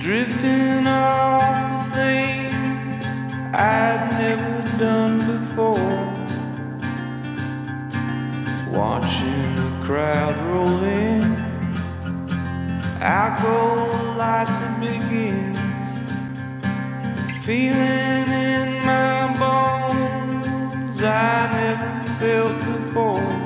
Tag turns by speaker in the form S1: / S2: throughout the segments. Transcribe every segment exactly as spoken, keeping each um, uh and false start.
S1: drifting off the things I'd never done before, watching the crowd roll in. Out go the lights, it begins, feeling in my bones I never felt before.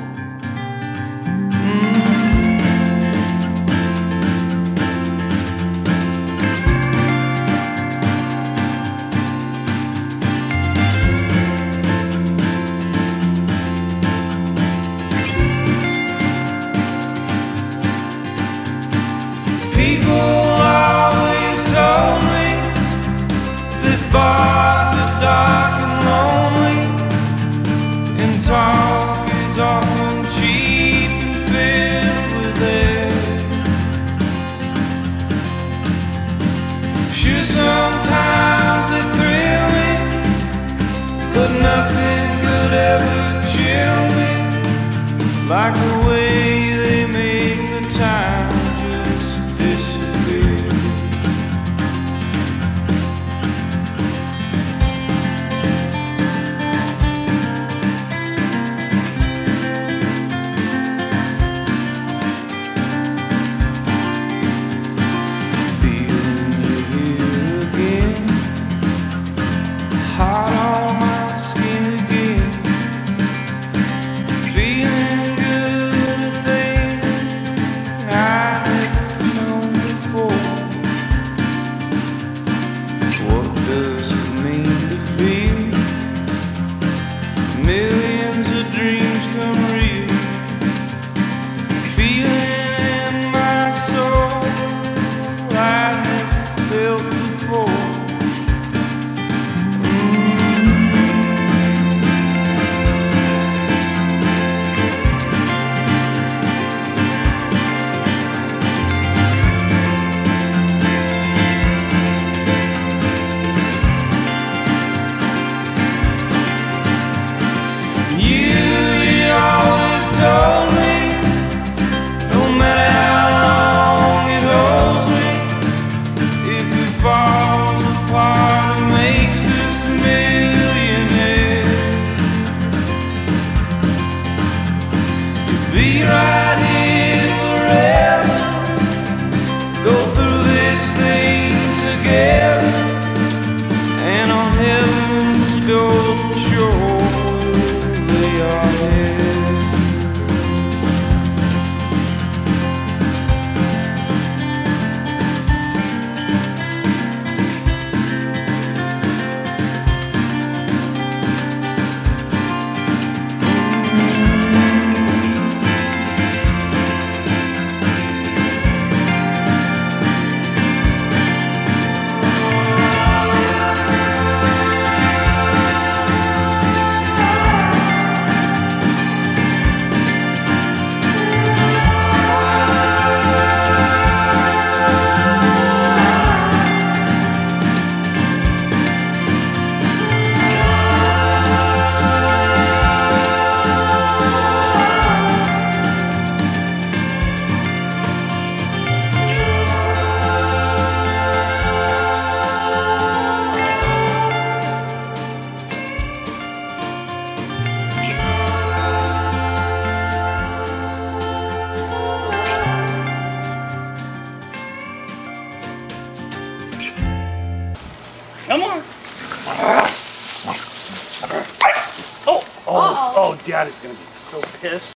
S1: People always told me that bars are dark and lonely, and talk is often cheap and filled with air. Sure, sometimes they thrill me, but nothing could ever chill me like the way they make the time disappear. Feeling you here again, hot on my skin again, feeling good, a thing I never known before. What does it mean to feel millions of dreams come real? Feeling in my soul I never felt before. You, you always told me, no matter how long it holds me, if it falls apart, it makes us millionaires. You'll be right here forever, go through this thing together, and on heaven's golden shore lay our heads.
S2: Come on. Oh, oh, oh, Dad is gonna be so pissed.